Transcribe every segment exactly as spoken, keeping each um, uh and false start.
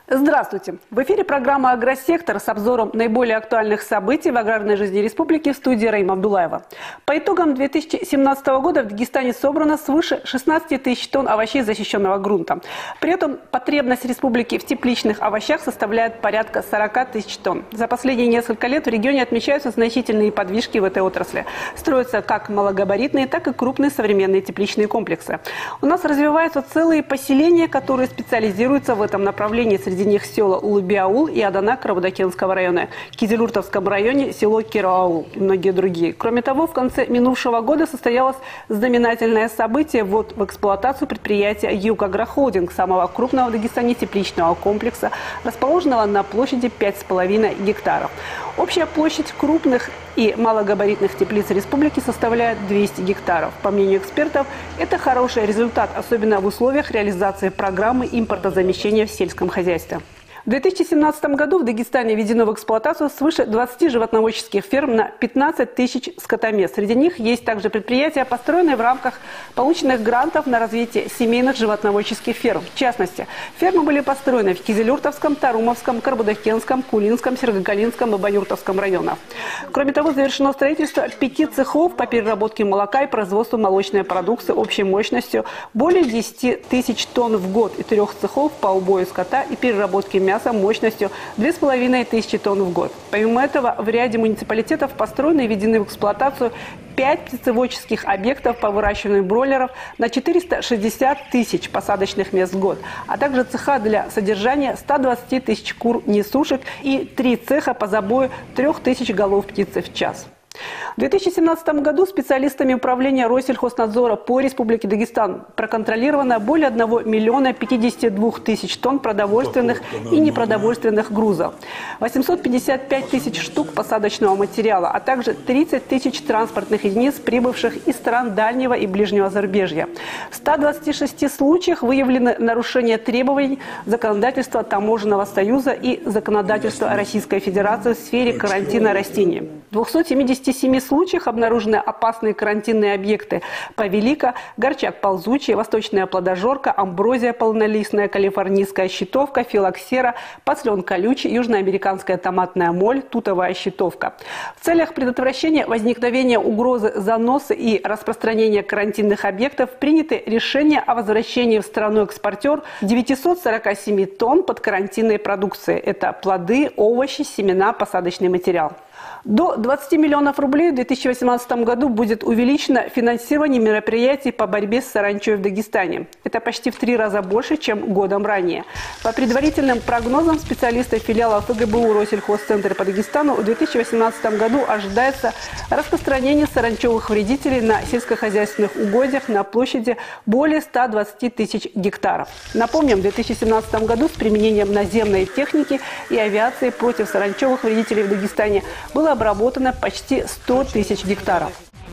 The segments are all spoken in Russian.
Здравствуйте! В эфире программа «Агросектор» с обзором наиболее актуальных событий в аграрной жизни республики в студии Раима Абдулаева. По итогам две тысячи семнадцатого года в Дагестане собрано свыше шестнадцати тысяч тонн овощей защищенного грунта. При этом потребность республики в тепличных овощах составляет порядка сорока тысяч тонн. За последние несколько лет в регионе отмечаются значительные подвижки в этой отрасли. Строятся как малогабаритные, так и крупные современные тепличные комплексы. У нас развиваются целые поселения, которые специализируются в этом направлении. Среди Среди них села Улыбиаул и Аданак Карабудакенского района, в Кизилюртовском районе село Кирааул и многие другие. Кроме того, в конце минувшего года состоялось знаменательное событие – ввод в эксплуатацию предприятия «Юг-Агрохолдинг», самого крупного в Дагестане тепличного комплекса, расположенного на площади пять с половиной гектаров. Общая площадь крупных и малогабаритных теплиц республики составляет двести гектаров. По мнению экспертов, это хороший результат, особенно в условиях реализации программы импортозамещения в сельском хозяйстве. В две тысячи семнадцатом году в Дагестане введено в эксплуатацию свыше двадцати животноводческих ферм на пятнадцать тысяч скотомест. Среди них есть также предприятия, построенные в рамках полученных грантов на развитие семейных животноводческих ферм. В частности, фермы были построены в Кизилюртовском, Тарумовском, Карабудакенском, Кулинском, Сергокалинском и Баюртовском районах. Кроме того, завершено строительство пяти цехов по переработке молока и производству молочной продукции общей мощностью более десяти тысяч тонн в год и трех цехов по убою скота и переработке мяса мощностью две с половиной тысячи тонн в год. Помимо этого, в ряде муниципалитетов построены и введены в эксплуатацию пять птицеводческих объектов по выращиванию бройлеров на четыреста шестьдесят тысяч посадочных мест в год, а также цеха для содержания ста двадцати тысяч кур-несушек и три цеха по забою трёх тысяч голов птицы в час. В две тысячи семнадцатом году специалистами управления Россельхознадзора по Республике Дагестан проконтролировано более одного миллиона пятидесяти двух тысяч тонн продовольственных и непродовольственных грузов, восемьсот пятьдесят пять тысяч штук посадочного материала, а также тридцать тысяч транспортных единиц, прибывших из стран дальнего и ближнего зарубежья. В ста двадцати шести случаях выявлены нарушения требований законодательства Таможенного союза и законодательства Российской Федерации в сфере карантина растений. В двухстах семидесяти семи случаях обнаружены опасные карантинные объекты: повелика, горчак ползучий, восточная плодожорка, амброзия полнолистная, калифорнийская щитовка, филоксера, паслен колючий, южноамериканская томатная моль, тутовая щитовка. В целях предотвращения возникновения угрозы заноса и распространения карантинных объектов приняты решения о возвращении в страну экспортер девятисот сорока семи тонн подкарантинной продукции. Это плоды, овощи, семена, посадочный материал. До двадцати миллионов рублей в две тысячи восемнадцатом году будет увеличено финансирование мероприятий по борьбе с саранчой в Дагестане. Это почти в три раза больше, чем годом ранее. По предварительным прогнозам специалистов филиала ФГБУ Россельхозцентра по Дагестану в две тысячи восемнадцатом году ожидается распространение саранчевых вредителей на сельскохозяйственных угодьях на площади более ста двадцати тысяч гектаров. Напомним, в две тысячи семнадцатом году с применением наземной техники и авиации против саранчевых вредителей в Дагестане было обработано почти сто тысяч гектаров.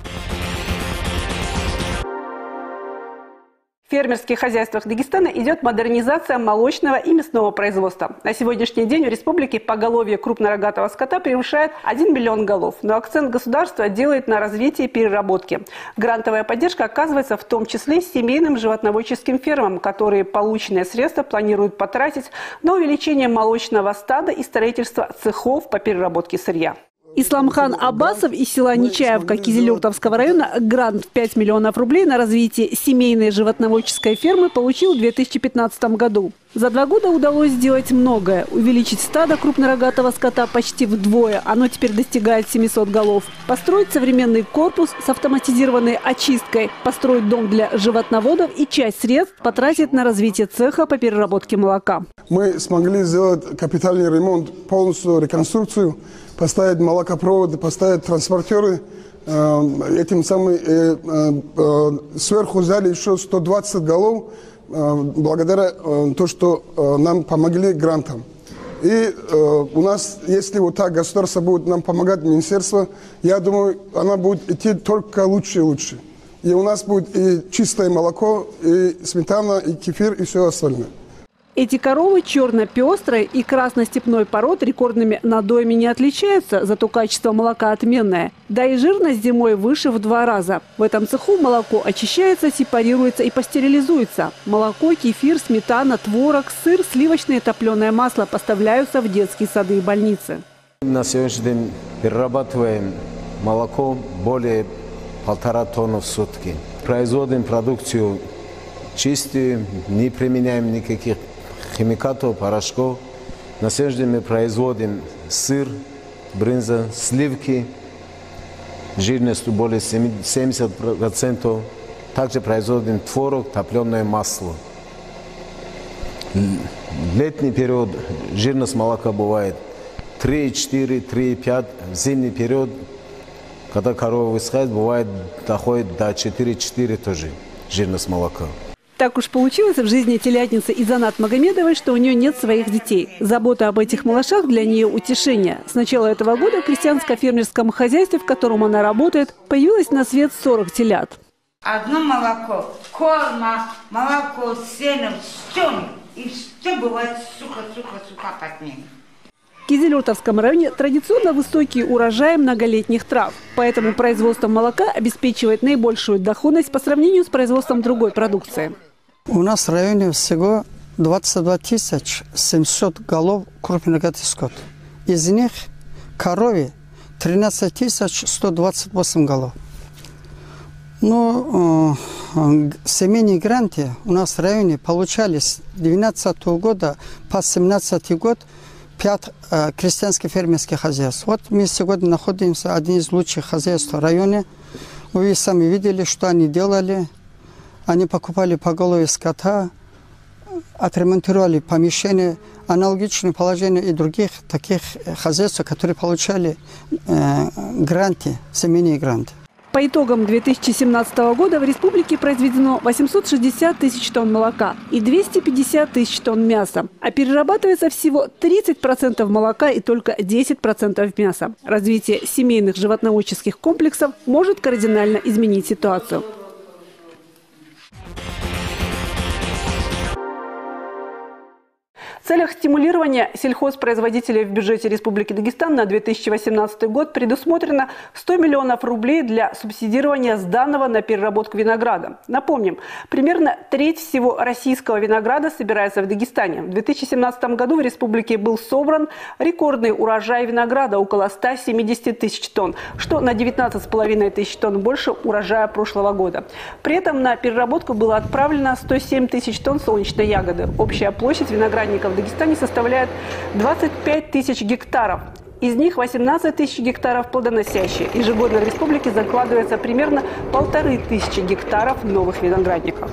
В фермерских хозяйствах Дагестана идет модернизация молочного и мясного производства. На сегодняшний день в республике поголовье крупнорогатого скота превышает один миллион голов. Но акцент государства делает на развитии переработки. Грантовая поддержка оказывается в том числе семейным животноводческим фермам, которые полученные средства планируют потратить на увеличение молочного стада и строительство цехов по переработке сырья. Исламхан Аббасов из села Нечаевка Кизилюртовского района грант в пять миллионов рублей на развитие семейной животноводческой фермы получил в две тысячи пятнадцатом году. За два года удалось сделать многое. Увеличить стадо крупнорогатого скота почти вдвое. Оно теперь достигает семисот голов. Построить современный корпус с автоматизированной очисткой. Построить дом для животноводов и часть средств потратить на развитие цеха по переработке молока. Мы смогли сделать капитальный ремонт, полностью реконструкцию, поставить молокопроводы, поставить транспортеры. Этим самым сверху взяли еще сто двадцать голов, благодаря тому, что нам помогли грантам. И у нас, если вот так государство будет нам помогать, министерство, я думаю, она будет идти только лучше и лучше. И у нас будет и чистое молоко, и сметана, и кефир, и все остальное. Эти коровы черно-пестрые и красно-степной пород рекордными надоями не отличаются, зато качество молока отменное. Да и жирность зимой выше в два раза. В этом цеху молоко очищается, сепарируется и пастерилизуется. Молоко, кефир, сметана, творог, сыр, сливочное и топленое масло поставляются в детские сады и больницы. На сегодняшний день перерабатываем молоко более полтора тонны в сутки. Производим продукцию чистую, не применяем никаких химикатов, порошков. На сегодняшний день мы производим сыр, брынза, сливки, жирностью более семидесяти процентов. Также производим творог, топленое масло. В летний период жирность молока бывает три и четыре, три и пять. В зимний период, когда корова высыхает, бывает доходит до четыре и четыре тоже жирность молока. Так уж получилось в жизни телятницы Изанат Магомедовой, что у нее нет своих детей. Забота об этих малышах для нее утешение. С начала этого года в крестьянско-фермерском хозяйстве, в котором она работает, появилось на свет сорок телят. Одно молоко, корма, молоко, сено, все. И все бывает сухо-сухо-сухо под ним. В Кизилюртовском районе традиционно высокий урожай многолетних трав. Поэтому производство молока обеспечивает наибольшую доходность по сравнению с производством другой продукции. У нас в районе всего двадцать два тысячи семьсот голов крупнорогатый скот. Из них корове тринадцать тысяч сто двадцать восемь голов. Но э, семейные гранты у нас в районе получались с две тысячи двенадцатого года по две тысячи семнадцатый год пять э, крестьянских фермерских хозяйств. Вот мы сегодня находимся в одном из лучших хозяйств в районе. Вы сами видели, что они делали. Они покупали по голове скота, отремонтировали помещения, аналогичное положение и других таких хозяйств, которые получали э, гранты, семейные гранты. По итогам две тысячи семнадцатого года в республике произведено восемьсот шестьдесят тысяч тонн молока и двести пятьдесят тысяч тонн мяса. А перерабатывается всего тридцать процентов молока и только десять процентов мяса. Развитие семейных животноводческих комплексов может кардинально изменить ситуацию. В целях стимулирования сельхозпроизводителей в бюджете Республики Дагестан на две тысячи восемнадцатый год предусмотрено сто миллионов рублей для субсидирования сданного на переработку винограда. Напомним, примерно треть всего российского винограда собирается в Дагестане. В две тысячи семнадцатом году в республике был собран рекордный урожай винограда – около ста семидесяти тысяч тонн, что на девятнадцать с половиной тысяч тонн больше урожая прошлого года. При этом на переработку было отправлено сто семь тысяч тонн солнечной ягоды. Общая площадь виноградников в Дагестане составляет двадцать пять тысяч гектаров. Из них восемнадцать тысяч гектаров плодоносящие. Ежегодно в республике закладывается примерно полторы тысячи гектаров новых виноградников.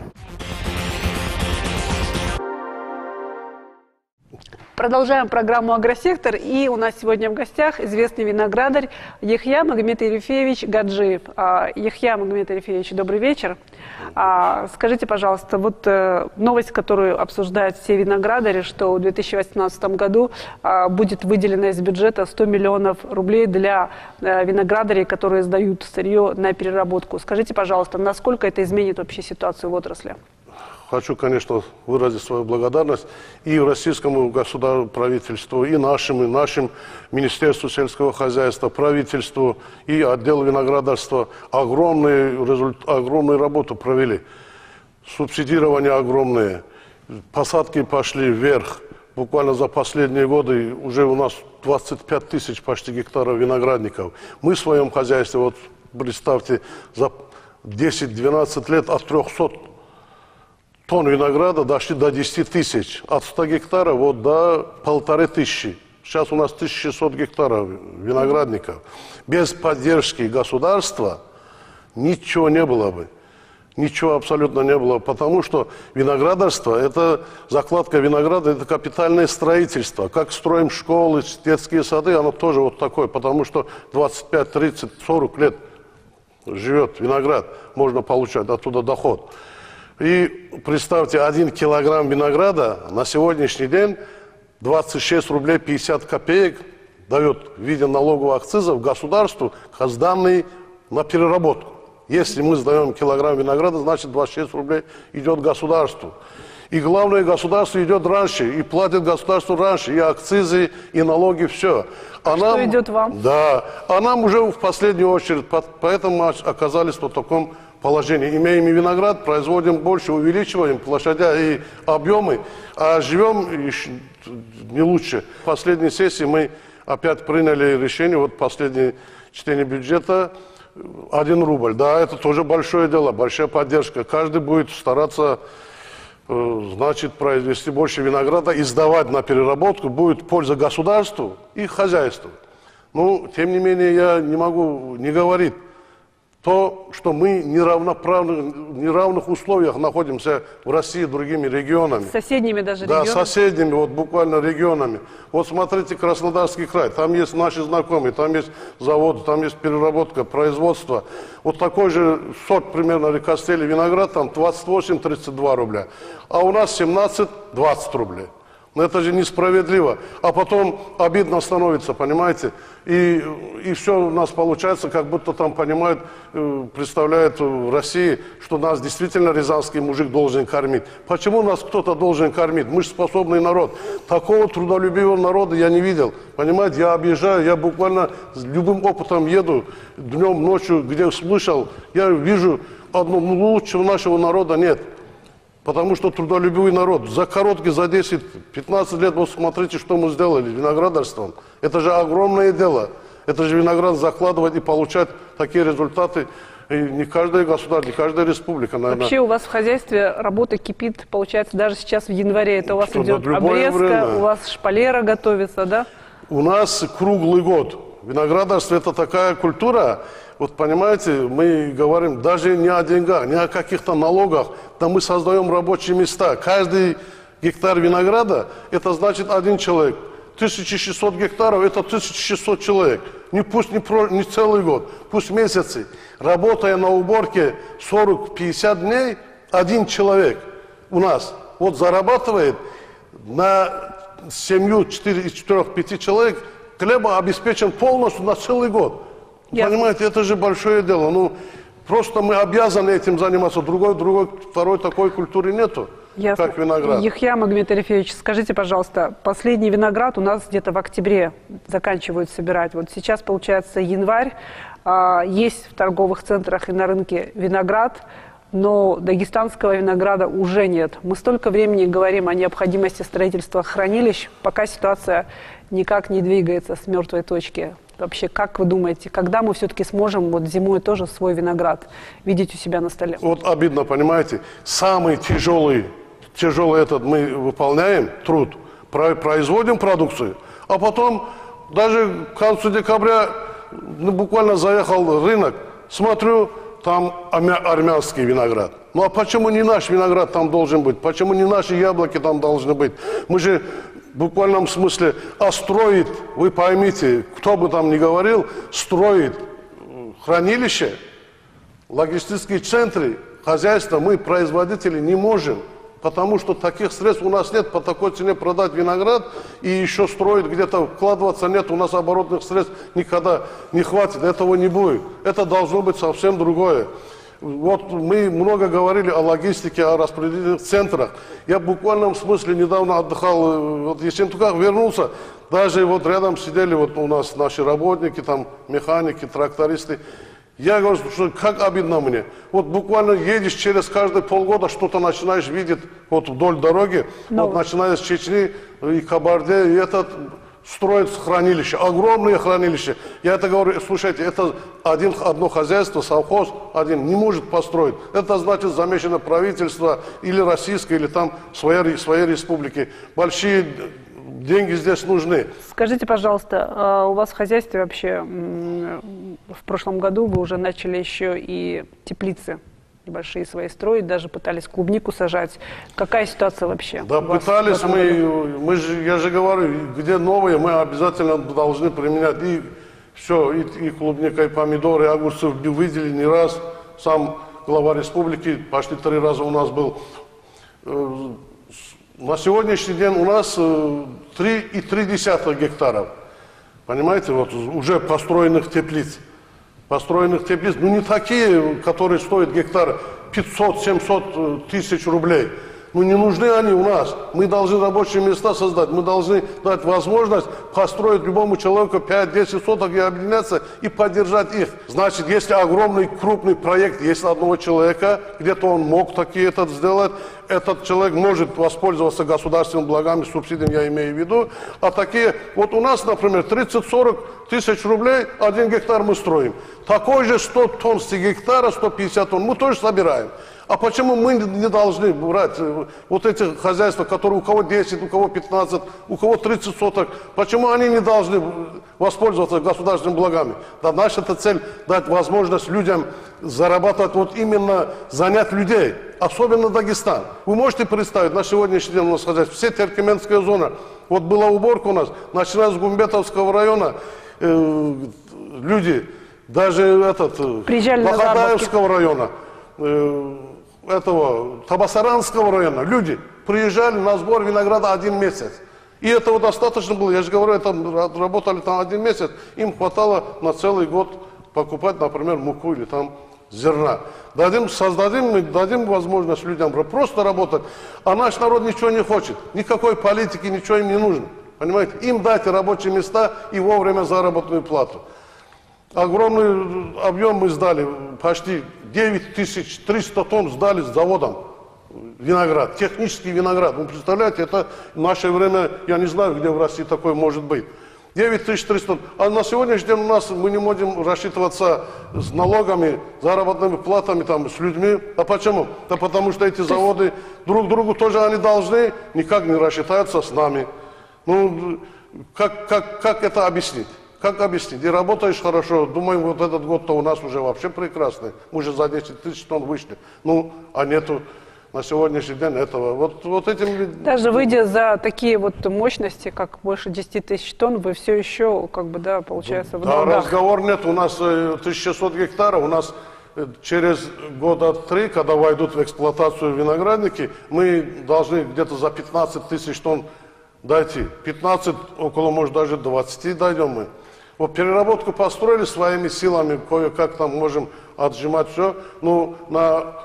Продолжаем программу «Агросектор». И у нас сегодня в гостях известный виноградарь Яхья Магомед Ерефеевич Гаджиев. Яхья Магомед Ерефеевич, добрый вечер. Скажите, пожалуйста, вот новость, которую обсуждают все виноградари, что в две тысячи восемнадцатом году будет выделено из бюджета сто миллионов рублей для виноградарей, которые сдают сырье на переработку. Скажите, пожалуйста, насколько это изменит вообще ситуацию в отрасли? Хочу, конечно, выразить свою благодарность и российскому государству, правительству, и нашим, и нашим Министерству сельского хозяйства, правительству и отделу виноградарства. Огромную, результ... огромную работу провели. Субсидирование огромное. Посадки пошли вверх. Буквально за последние годы уже у нас двадцать пять тысяч почти гектаров виноградников. Мы в своем хозяйстве, вот представьте, за десять-двенадцать лет от трёхсот тонн винограда дошли до десяти тысяч. От ста гектаров вот до полторы тысячи. Сейчас у нас тысяча шестьсот гектаров виноградников. Без поддержки государства ничего не было бы. Ничего абсолютно не было. Потому что виноградарство, это закладка винограда, это капитальное строительство. Как строим школы, детские сады, оно тоже вот такое. Потому что двадцать пять, тридцать, сорок лет живет виноград. Можно получать оттуда доход. И представьте, один килограмм винограда на сегодняшний день двадцать шесть рублей пятьдесят копеек дает в виде налогового акциза в государству, сданный на переработку. Если мы сдаем килограмм винограда, значит двадцать шесть рублей идет государству. И главное, государство идет раньше, и платит государству раньше, и акцизы, и налоги, все. А Что нам, идет вам? Да, а нам уже в последнюю очередь, поэтому мы оказались в таком положении. Имеем виноград, производим больше, увеличиваем площадя и объемы, а живем не лучше. В последней сессии мы опять приняли решение, вот последнее чтение бюджета, один рубль. Да, это тоже большое дело, большая поддержка. Каждый будет стараться, значит, произвести больше винограда и сдавать на переработку, будет польза государству и хозяйству. Но, тем не менее, я не могу не говорить то, что мы в неравных условиях находимся в России с другими регионами. С соседними даже да, регионами? Да, соседними, вот буквально регионами. Вот смотрите, Краснодарский край, там есть наши знакомые, там есть заводы, там есть переработка, производство. Вот такой же сорт, примерно, рекостели виноград, там двадцать восемь — тридцать два рубля. А у нас семнадцать — двадцать рублей. Но это же несправедливо. А потом обидно становится, понимаете? И, и все у нас получается, как будто там понимают, представляют в России, что нас действительно рязанский мужик должен кормить. Почему нас кто-то должен кормить? Мы же способный народ. Такого трудолюбивого народа я не видел. Понимаете, я объезжаю, я буквально с любым опытом еду, днем, ночью, где слышал, я вижу, одно, лучшего нашего народа нет. Потому что трудолюбивый народ. За короткие, за десять-пятнадцать лет, вот смотрите, что мы сделали виноградарством. Это же огромное дело. Это же виноград закладывать и получать такие результаты. И не каждое государство, не каждая республика, наверное. Вообще у вас в хозяйстве работа кипит, получается, даже сейчас в январе. Это у вас Что, идет любое обрезка, время. У вас шпалера готовится, да? У нас круглый год. Виноградарство – это такая культура. Вот понимаете, мы говорим даже не о деньгах, не о каких-то налогах, да мы создаем рабочие места. Каждый гектар винограда – это значит один человек. тысяча шестьсот гектаров – это тысяча шестьсот человек. Не, пусть не, про, не целый год, пусть месяцы. Работая на уборке сорок-пятьдесят дней, один человек у нас вот зарабатывает на семью четырех-пяти человек, хлеба обеспечен полностью на целый год. Я... Понимаете, это же большое дело. Ну, просто мы обязаны этим заниматься. Другой, другой, второй такой культуры нету, Ясно. как виноград. Яхья Магомед Арефьевич, скажите, пожалуйста, последний виноград у нас где-то в октябре заканчивают собирать. Вот сейчас, получается, январь. Есть в торговых центрах и на рынке виноград, но дагестанского винограда уже нет. Мы столько времени говорим о необходимости строительства хранилищ, пока ситуация никак не двигается с мертвой точки. Вообще, как вы думаете, когда мы все-таки сможем вот зимой тоже свой виноград видеть у себя на столе? Вот обидно, понимаете, самый тяжелый, тяжелый этот мы выполняем труд, производим продукцию, а потом даже к концу декабря ну, буквально заехал в рынок, смотрю, там армянский виноград. Ну а почему не наш виноград там должен быть? Почему не наши яблоки там должны быть? Мы же в буквальном смысле, а строит, вы поймите, кто бы там ни говорил, строит хранилище, логистические центры, хозяйства, мы, производители, не можем. Потому что таких средств у нас нет, по такой цене продать виноград и еще строить где-то, вкладываться нет, у нас оборотных средств никогда не хватит, этого не будет. Это должно быть совсем другое. Вот мы много говорили о логистике, о распределительных центрах. Я в буквальном смысле недавно отдыхал, вот в Ессентуках вернулся, даже вот рядом сидели вот у нас наши работники, там механики, трактористы. Я говорю, что как обидно мне. Вот буквально едешь через каждые полгода, что-то начинаешь видеть вот вдоль дороги, Но... вот начиная с Чечни и Кабарде, и этот строят хранилище, огромные хранилища. Я это говорю, слушайте, это один, одно хозяйство, совхоз один не может построить. Это значит замешано правительство или российское, или там своей, своей республики. Большие деньги здесь нужны. Скажите, пожалуйста, у вас в хозяйстве вообще в прошлом году вы уже начали еще и теплицы небольшие свои строить, даже пытались клубнику сажать. Какая ситуация вообще? Да, пытались мы, мы же, я же говорю, где новые, мы обязательно должны применять. И все, и, и клубника, и помидоры, и огурцы выделили не раз. Сам глава республики почти три раза у нас был. На сегодняшний день у нас три и три десятых гектаров. Понимаете, вот уже построенных теплиц. Построенных теплиц, ну не такие, которые стоят гектар пятьсот-семьсот тысяч рублей, Ну не нужны они у нас. Мы должны рабочие места создать, мы должны дать возможность построить любому человеку пять-десять соток и объединяться и поддержать их. Значит, если огромный крупный проект есть одного человека, где-то он мог такие этот сделать, этот человек может воспользоваться государственными благами, субсидиями я имею в виду. А такие, вот у нас, например, тридцать-сорок тысяч рублей, один гектар мы строим. Такой же сто тонн с гектара, сто пятьдесят тонн мы тоже собираем. А почему мы не должны брать вот эти хозяйства, которые у кого десять, у кого пятнадцать, у кого тридцать соток, почему они не должны воспользоваться государственными благами? Да, наша цель дать возможность людям зарабатывать, вот именно занять людей, особенно Дагестан. Вы можете представить, на сегодняшний день у нас хозяйство, все Теркеменская зона, вот была уборка у нас, начиная с Гумбетовского района, э, люди, даже этот, Бахадаевского района, э, этого Табасаранского района, люди приезжали на сбор винограда один месяц. И этого достаточно было, я же говорю, это работали там один месяц, им хватало на целый год покупать, например, муку или там зерна. Дадим, создадим, мы дадим возможность людям просто работать, а наш народ ничего не хочет, никакой политики, ничего им не нужно. Понимаете, им дайте рабочие места и вовремя заработную плату. Огромный объем мы сдали, почти девять тысяч триста тонн сдали с заводом виноград, технический виноград. Вы представляете, это в наше время, я не знаю, где в России такое может быть. девять тысяч триста тонн. А на сегодняшний день у нас мы не можем рассчитываться с налогами, заработными платами, там, с людьми. А почему? Да потому что эти заводы друг другу тоже они должны, никак не рассчитаются с нами. Ну, как, как, как это объяснить? Как объяснить? И работаешь хорошо, думаем, вот этот год-то у нас уже вообще прекрасный. Мы уже за десять тысяч тонн вышли. Ну, а нету на сегодняшний день этого. Вот, вот этим... Даже выйдя за такие вот мощности, как больше десяти тысяч тонн, вы все еще, как бы, да, получается, в долгах. Да, разговор нет. У нас тысяча шестьсот гектаров. У нас через года три, когда войдут в эксплуатацию виноградники, мы должны где-то за пятнадцать тысяч тонн дойти. пятнадцать, около, может, даже двадцати дойдем мы. Вот переработку построили своими силами, кое-как там можем отжимать все. Ну, на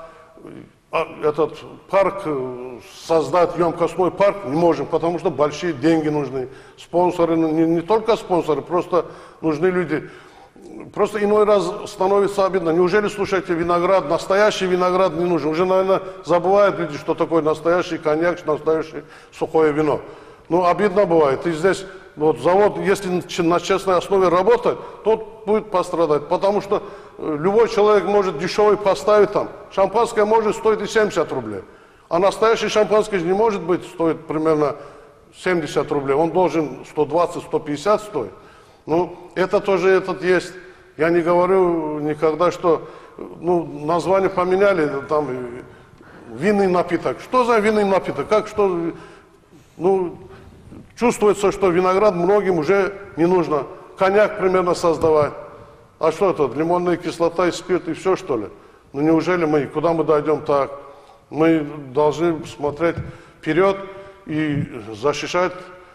этот парк, создать емкостной парк не можем, потому что большие деньги нужны. Спонсоры, не, не только спонсоры, просто нужны люди. Просто иной раз становится обидно. Неужели, слушайте, виноград, настоящий виноград не нужен? Уже, наверное, забывают люди, что такое настоящий коньяк, настоящее сухое вино. Ну, обидно бывает. И здесь вот завод, если на честной основе работать, тот будет пострадать. Потому что любой человек может дешевый поставить там. Шампанское может стоить и семьдесят рублей. А настоящий шампанское не может быть стоить примерно семьдесят рублей. Он должен сто двадцать - сто пятьдесят стоить. Ну, это тоже этот есть. Я не говорю никогда, что ну, название поменяли, там, винный напиток. Что за винный напиток? Как, что... Ну, чувствуется, что виноград многим уже не нужно. Коньяк примерно создавать. А что это? Лимонная кислота и спирт и все, что ли? Ну неужели мы, куда мы дойдем так? Мы должны смотреть вперед и защищать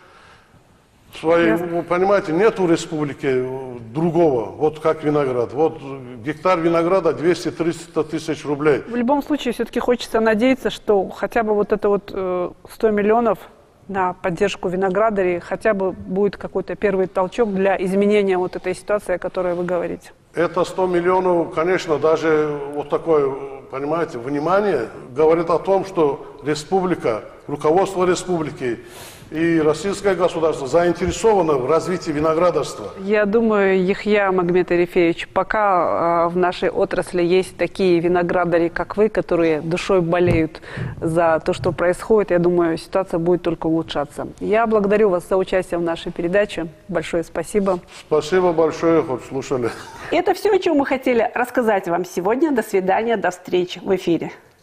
свои... Вы понимаете, нет у республики другого, вот как виноград. Вот гектар винограда двести-триста тысяч рублей. В любом случае, все-таки хочется надеяться, что хотя бы вот это вот э, сто миллионов на поддержку виноградарей хотя бы будет какой-то первый толчок для изменения вот этой ситуации, о которой вы говорите. Это сто миллионов, конечно, даже вот такое, понимаете, внимание говорит о том, что республика, руководство республики и российское государство заинтересовано в развитии виноградарства. Я думаю, Яхья Магомед Арефеевич, пока э, в нашей отрасли есть такие виноградари, как вы, которые душой болеют за то, что происходит, я думаю, ситуация будет только улучшаться. Я благодарю вас за участие в нашей передаче. Большое спасибо. Спасибо большое, хоть слушали. Это все, о чем мы хотели рассказать вам сегодня. До свидания, до встречи в эфире.